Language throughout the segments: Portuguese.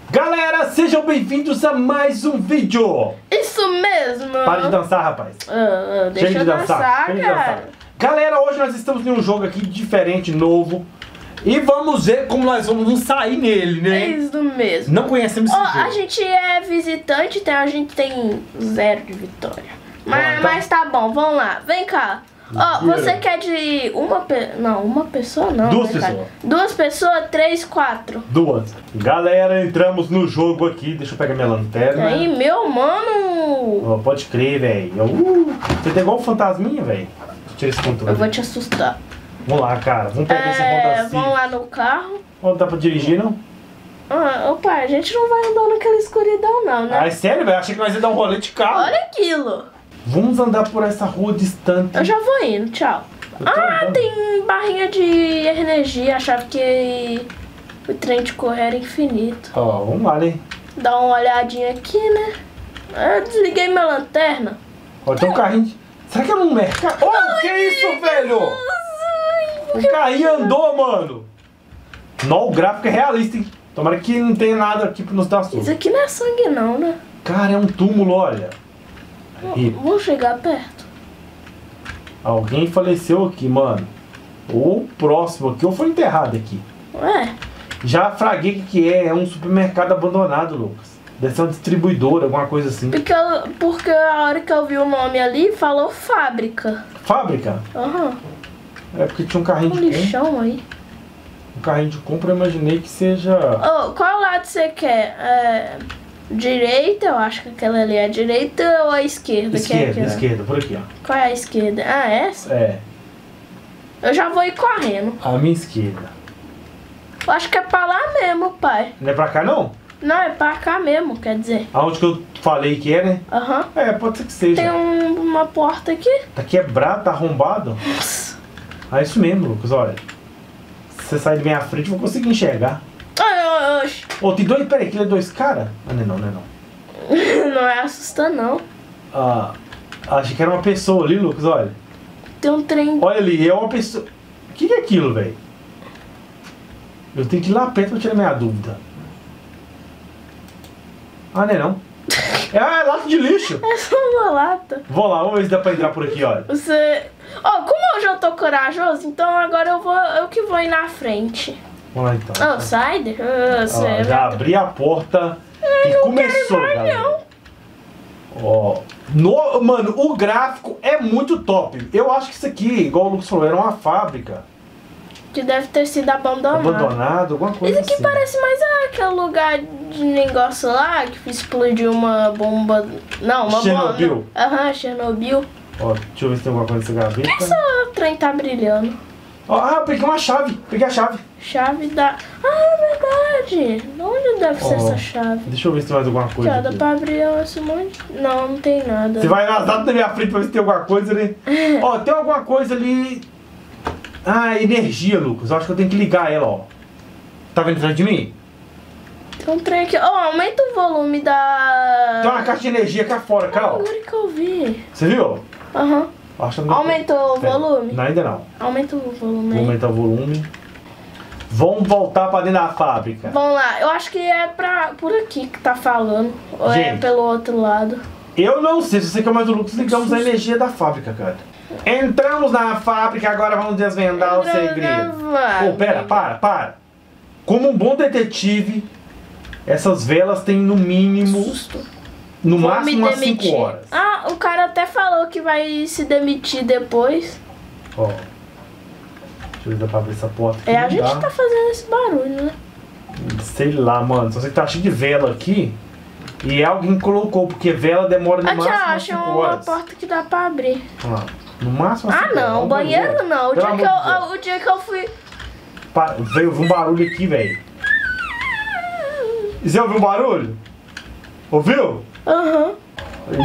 Galera, sejam bem-vindos a mais um vídeo. Isso mesmo. Para de dançar, rapaz. Deixa eu dançar, cara. Galera, hoje nós estamos em um jogo aqui diferente, novo. E vamos ver como nós vamos sair nele, né? É isso mesmo. Não conhecemos esse jogo. A gente é visitante, então a gente tem 0 de vitória. Mas tá bom, vamos lá. Vem cá. Você quer de uma pessoa não. Duas pessoas. 2 pessoas, 3, 4. 2. Galera, entramos no jogo aqui. Deixa eu pegar minha lanterna. Aí, meu mano. Pode crer, velho. Você tem igual um fantasminha, velho. Tira esse controle. Eu vou te assustar. Vamos lá, cara. Vamos pegar esse fantasma. Vamos lá no carro. Não dá pra dirigir, não? Opa, a gente não vai andar naquela escuridão, não, né? Ah, é sério, velho? Achei que nós ia dar um rolê de carro. Olha aquilo. Vamos andar por essa rua distante. Eu já vou indo, tchau. Andando. Tem barrinha de energia. Achava que o trem de correr era infinito. Vamos lá, né? Dá uma olhadinha aqui, né? Eu desliguei minha lanterna. Tem um carrinho. Será que é um mercado? Que isso, velho? O carrinho andou, mano. Não, o gráfico é realista, hein? Tomara que não tenha nada aqui pra nos dar susto. Isso aqui não é sangue não, né? Cara, é um túmulo, olha. Vamos chegar perto. Alguém faleceu aqui, mano. O próximo aqui, ou foi enterrado aqui. Ué? Já fraguei o que é. É um supermercado abandonado, Lucas. Deve ser uma distribuidora, alguma coisa assim. Porque a hora que eu vi o nome ali, falou fábrica. Fábrica? Aham. É porque tinha um carrinho de lixão aí. Um carrinho de compra, eu imaginei que seja... Qual lado você quer? Direita, eu acho que aquela ali é a direita ou a esquerda? Esquerda, por aqui, ó. Qual é a esquerda? Essa? É. Eu já vou ir correndo. A minha esquerda. Eu acho que é pra lá mesmo, pai. Não é pra cá, não? Não, é pra cá mesmo, quer dizer. Aonde que eu falei que é, né? Aham. Pode ser que seja. Tem uma porta aqui. Tá quebrado, tá arrombado. Nossa. É isso mesmo, Lucas, olha. Se você sair da minha frente, eu vou conseguir enxergar. Tem dois... Peraí, aquele é 2 caras? Não é não. Não é assustando, não. Achei que era uma pessoa ali, Lucas, olha. Tem um trem. Olha ali, é uma pessoa... O que é aquilo, velho? Eu tenho que ir lá perto pra tirar minha dúvida. Não é não. É lata de lixo. É só uma lata. Vou lá, vamos ver se dá pra entrar por aqui, olha. Como hoje eu tô corajoso, então agora eu que vou ir na frente. Vamos lá então. Sai. Já abri a porta e começou, galera. Mano, o gráfico é muito top. Eu acho que isso aqui, igual o Lucas falou, era uma fábrica. Que deve ter sido abandonado. Alguma coisa assim. Isso aqui parece mais aquele lugar de negócio lá que explodiu uma bomba. Não, uma Chernobyl. bomba. Aham, Chernobyl. Deixa eu ver se tem alguma coisa nessa gaveta. Por que essa trem tá brilhando? Peguei uma chave. Peguei a chave. Chave da... verdade. Onde deve ser essa chave? Deixa eu ver se tem mais alguma coisa aqui. Dá pra abrir esse monte... Não tem nada. Você vai vazar na minha frente pra ver se tem alguma coisa ali. Tem alguma coisa ali... energia, Lucas. Eu acho que eu tenho que ligar ela, ó. Tá vendo atrás de mim? Tem um trem aqui. Aumenta o volume da... Tem uma caixa de energia aqui fora, cara, ó. Agora que eu vi. Você viu? Aham. Aumentou o volume? Não, ainda não. Aumenta o volume. Vou aumentar o volume. Vamos voltar pra dentro da fábrica. Vamos lá. Eu acho que é por aqui que tá falando. Ou é pelo outro lado? Eu não sei. Se você quer mais o Lucas, ligamos a energia da fábrica, cara. Entramos na fábrica, agora vamos desvendar o segredo. Para. Como um bom detetive, essas velas têm no mínimo... No máximo umas 5 horas. O cara até falou que vai se demitir depois. Deixa eu ver se dá pra abrir essa porta aqui. A gente tá fazendo esse barulho, né? Sei lá, mano. Só sei que tá cheio de vela aqui. E alguém colocou, porque vela demora no máximo umas 5 horas. Uma porta que dá pra abrir. No máximo umas 5 horas. Não, banheiro não. O dia que eu fui... Veio um barulho aqui, velho. Você ouviu um barulho? Ouviu? Aham. Tem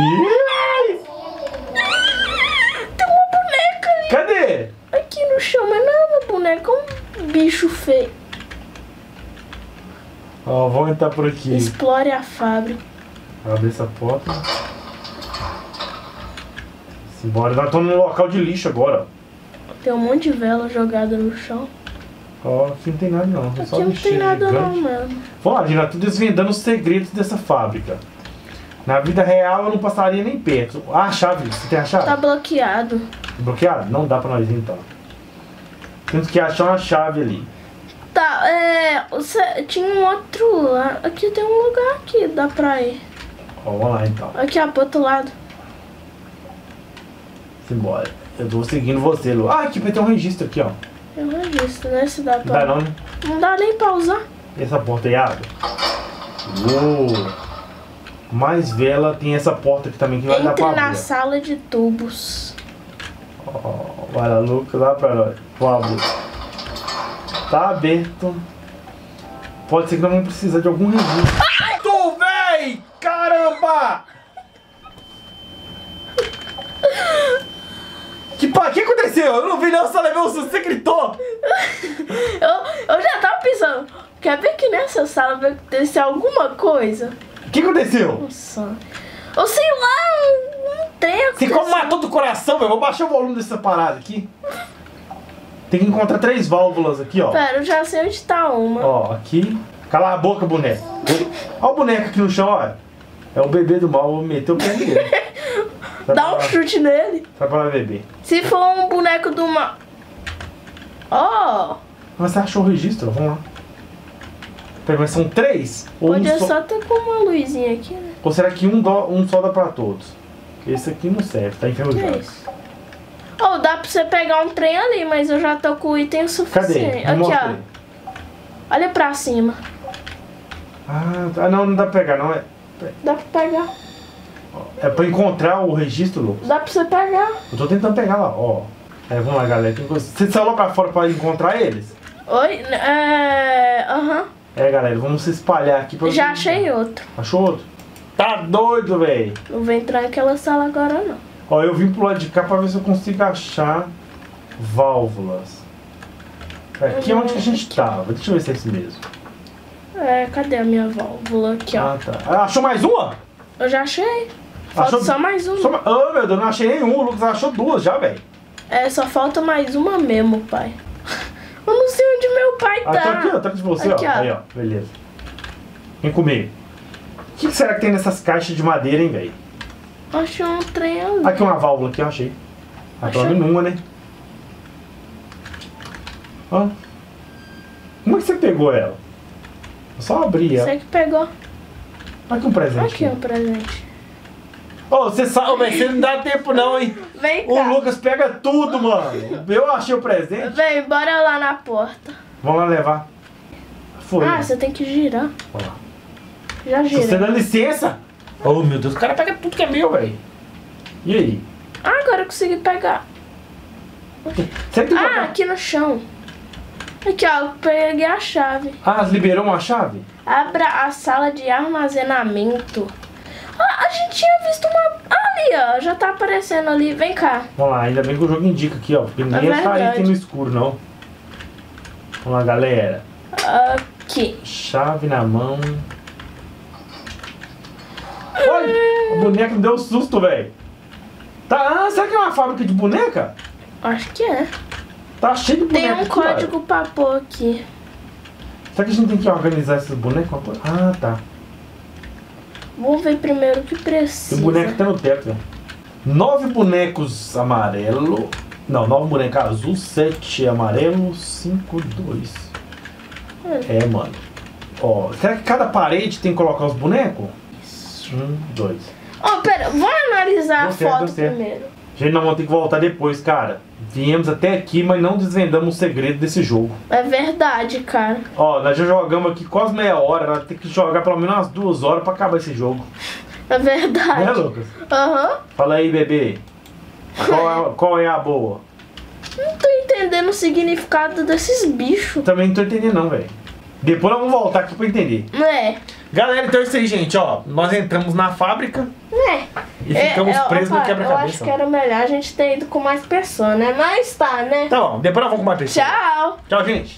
uma boneca ali. Cadê? Aqui no chão, mas não é uma boneca, é um bicho feio. Vamos entrar por aqui. Explore a fábrica. Abre essa porta. Simbora. Nós estamos no local de lixo agora. Tem um monte de vela jogada no chão. Ó, aqui não tem nada não. Aqui só não tem nada não, mano. Vamos lá, gente, nós estamos desvendando os segredos dessa fábrica. Na vida real eu não passaria nem perto. Ah, a chave, você tem a chave? Tá bloqueado. Bloqueado? Não dá pra nós ir então. Temos que achar uma chave ali. Tá, tinha um outro lá. Aqui tem um lugar aqui, dá pra ir. Ó, vamos lá então. Aqui, ó, pro outro lado. Simbora. Eu tô seguindo você, Lu. Ah, aqui vai ter um registro aqui, ó. Tem um registro, né? Se dá pra... Não dá não, né? Não dá nem pra usar. Essa porta aí abre. Uou. Mais vela, tem essa porta aqui também que vai dar pra abrir. Entre na sala de tubos. Ó, vai lá, Lucas, lá pra nós. Vamos abrir. Tá aberto. Pode ser que nós vamos precisar de algum registro. Ai, tu, véi! Caramba! O que aconteceu? Eu não vi não, só levei um susto, você gritou! Eu já tava pensando, quer ver que nessa sala vai acontecer alguma coisa? O que aconteceu? Nossa. Ou sei lá, um trem. Você como matou do coração, velho? Vou baixar o volume dessa parada aqui. Tem que encontrar 3 válvulas aqui, ó. Pera, eu já sei onde tá uma. Ó, aqui. Cala a boca, boneco. Ó o boneco aqui no chão, ó. É o bebê do mal, vou meter o pé nele. Dá um chute nele. Vai pra lá, bebê. Se for um boneco do mal... Ó. Mas você achou o registro? Vamos lá. Pera, mas são 3? Podia só ter com uma luzinha aqui, né? Ou será que um só dá pra todos? Esse aqui não serve, tá enferrujado. Ó, dá pra você pegar um trem ali, mas eu já tô com o item suficiente. Cadê? Me aqui, ó. Olha pra cima. Ah, não dá pra pegar, não é? Dá pra pegar. É pra encontrar o registro, Lucas? Dá pra você pegar. Eu tô tentando pegar lá, ó. Aí, vamos lá, galera. Você saiu lá pra fora pra encontrar eles? Oi? Aham. É, galera, vamos se espalhar aqui pra... Já achei outro. Achou outro? Tá doido, velho. Não vou entrar naquela sala agora, não. Ó, eu vim pro lado de cá pra ver se eu consigo achar válvulas. Aqui é onde que a gente tava. Deixa eu ver se é esse mesmo. Cadê a minha válvula? Aqui, ó. Ah, tá. Ah, achou mais uma? Eu já achei. Falta só mais uma. Oh, meu Deus, não achei nenhum. O Lucas achou 2 já, velho. Só falta mais uma mesmo, pai. Eu não sei onde meu pai tá. Tá aqui, ó. Tá de você, aqui, ó. Aí, ó. Beleza. Vem comigo. O que será que tem nessas caixas de madeira, hein, velho? Achei um trem ali. Aqui uma válvula aqui, eu achei. Pelo menos uma, né? Ó. Como é que você pegou ela? Eu só abri ela. Você que pegou. Aqui um presente. Aqui um presente. Ô, você sabe, velho, você não dá tempo não, hein? Vem cá. O Lucas pega tudo, mano. Eu achei o presente. Vem, bora lá na porta. Vamos lá levar. Foi. Ah, você tem que girar. Vamos lá. Já gira. Você dá licença? Oh, meu Deus, o cara pega tudo que é meu, velho. E aí? Agora eu consegui pegar. Você tem aqui no chão. Aqui, ó, eu peguei a chave. Ah, liberou uma chave? Abra a sala de armazenamento. A gente tinha visto uma... Ali, ó, já tá aparecendo ali. Vem cá. Vamos lá, ainda bem que o jogo indica aqui, ó. Porque ninguém ia sair aqui no escuro, não. Vamos lá, galera. Aqui. Chave na mão. Olha, o boneco me deu um susto, velho. Tá, será que é uma fábrica de boneca? Acho que é. Tá cheio de boneca. Tem um código pra pôr aqui. Será que a gente tem que organizar esses bonecos? Ah, tá. Vamos ver primeiro o que precisa. Tem boneco até no teto, velho. 9 bonecos amarelo. Não, 9 bonecos azul, 7 amarelo, 5, 2. É, mano. Ó, será que cada parede tem que colocar os bonecos? 1, 2. Ó, pera, vamos analisar a foto primeiro. Gente, nós vamos ter que voltar depois, cara. Viemos até aqui, mas não desvendamos o segredo desse jogo. É verdade, cara. Ó, nós já jogamos aqui quase meia hora. Nós temos que jogar pelo menos umas 2 horas pra acabar esse jogo. É verdade. Né, Lucas? Aham. Fala aí, bebê. Qual é a boa? Não tô entendendo o significado desses bichos. Também não tô entendendo não, velho. Depois nós vamos voltar aqui pra entender. Galera, então é isso aí, gente, ó. Nós entramos na fábrica e ficamos presos no quebra-cabeça. Eu acho que era melhor a gente ter ido com mais pessoas, né? Mas tá, né? Tá bom, depois nós vamos combater. Tchau. Tchau, gente.